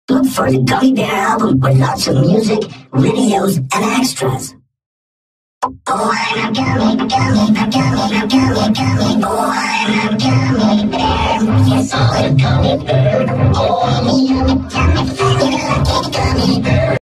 Look for the Gummy Bear album with lots of music, videos, and extras. Oh, I'm a gummy, gummy, a gummy, a gummy, gummy. Oh, I'm a gummy bear. Yes, I'm a gummy bear. Oh, I'm a yummy, yummy, funny, lucky gummy bear.